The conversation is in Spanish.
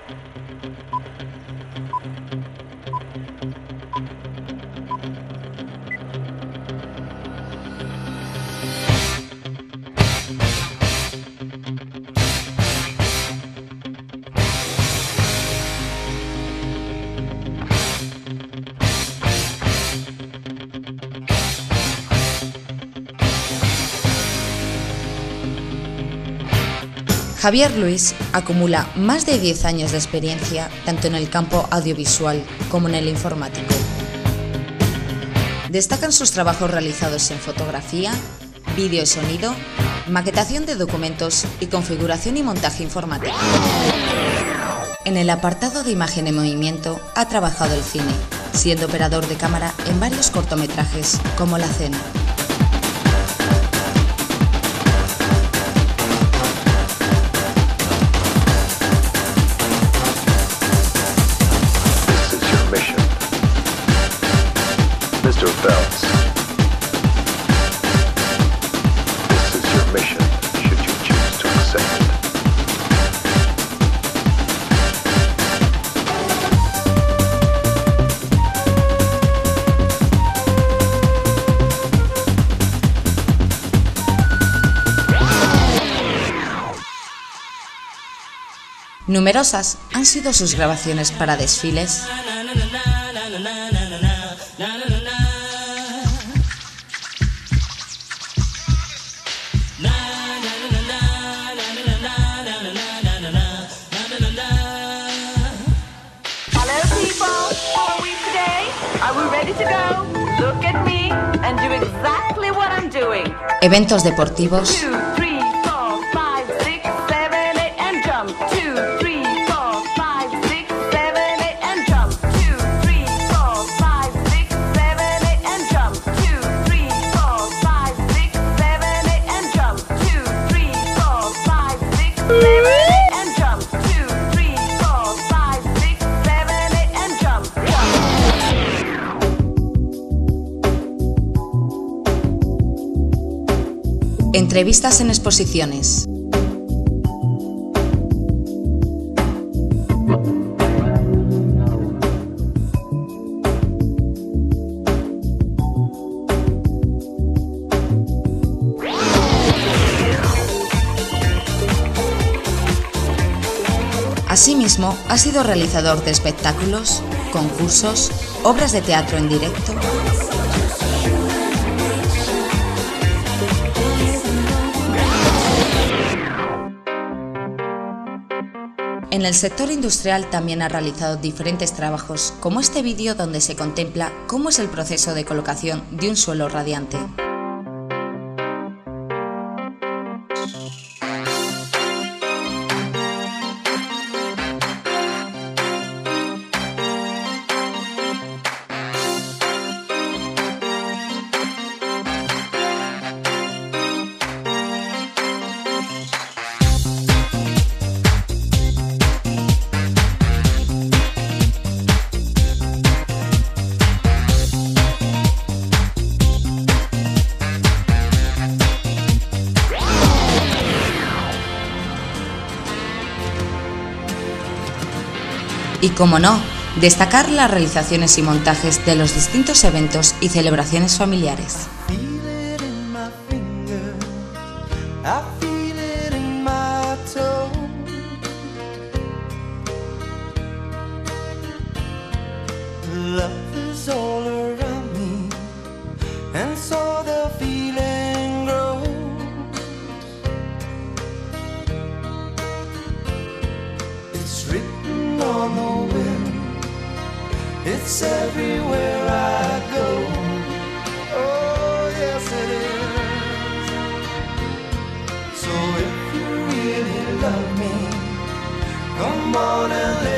Javier Luis acumula más de 10 años de experiencia tanto en el campo audiovisual como en el informático. Destacan sus trabajos realizados en fotografía, vídeo y sonido, maquetación de documentos y configuración y montaje informático. En el apartado de imagen en movimiento ha trabajado el cine, siendo operador de cámara en varios cortometrajes como La Cena. Mr. Phelps, this is your mission, should you choose to accept it. Numerosas han sido sus grabaciones para desfiles, eventos deportivos, entrevistas en exposiciones. Asimismo, ha sido realizador de espectáculos, concursos, obras de teatro en directo, en el sector industrial también ha realizado diferentes trabajos, como este vídeo donde se contempla cómo es el proceso de colocación de un suelo radiante. Y como no, destacar las realizaciones y montajes de los distintos eventos y celebraciones familiares. It's everywhere I go. Oh, yes it is. So if you really love me, come on and let